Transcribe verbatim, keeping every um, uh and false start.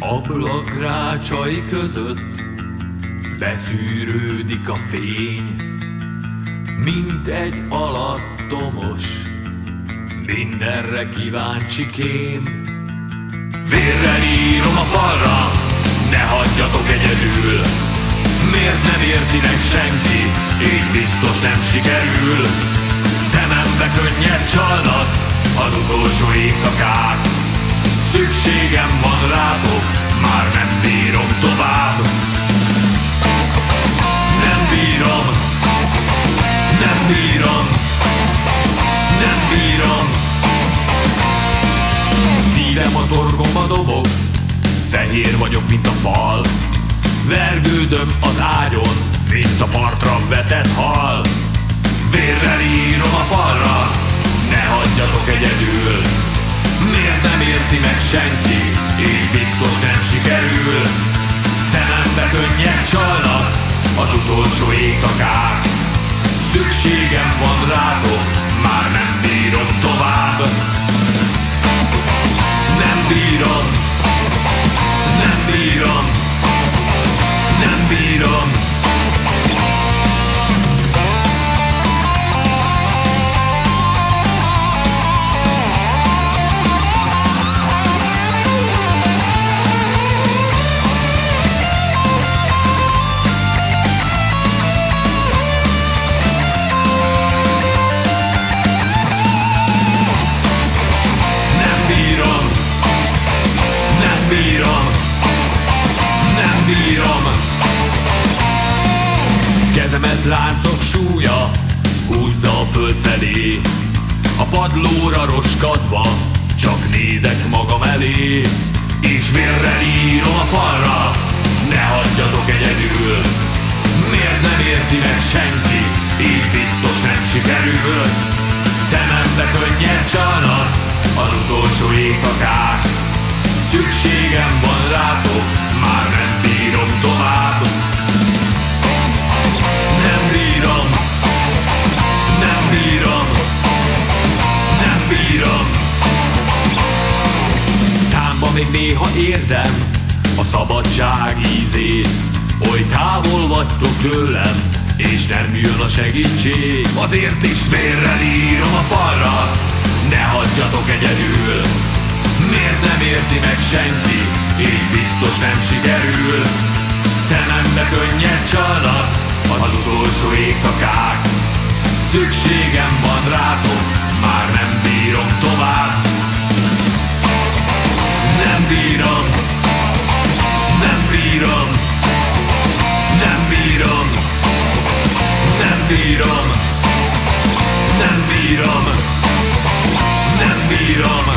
Ablakrácsai között beszűrődik a fény, mint egy alattomos, mindenre kíváncsi kém. Vérrel írom a falra, ne hagyjatok egyedül, miért nem érti meg senki, így biztos nem sikerül. Szemembe könnyed csalnak az utolsó éjszakák, szükségem van rátok, már nem bírom tovább. Nem bírom, nem bírom, nem bírom. Szívem a torkomba dobog, fehér vagyok, mint a fal, vergődöm az ágyon, mint a partra vetett hal. Vérrel írom a falra, ne hagyjatok egyedül, miért nem érti meg senki, így biztos nem sikerül. Szemembe könnyek csalnak az utolsó éjszakák, szükségem van rátok, már nem bírom tovább. Nem bírom, nem bírom, nem bírom. Kezemet láncok súlya húzza a föld felé, a padlóra roskadva csak nézek magam elé. És vérrel írom a falra, ne hagyjatok egyedül, miért nem érti meg senki, így biztos nem sikerül. Szemembe könnyed csalnak az utolsó éjszakák, szükségem van rátok, már nem bírom tovább. Nem bírom, nem bírom, nem bírom. Számba még néha érzem a szabadság ízét, oly távol vagytok tőlem, és nem jön a segítség. Azért is vérrel írom a falra, ne hagyjatok egyedül, miért nem érti meg senki, így biztos nem sikerül. Szemembe könnyed csalnak az utolsó éjszakák, szükségem van rátok, már nem bírom tovább. Nem bírom, nem bírom, nem bírom, nem bírom, nem bírom, nem bírom.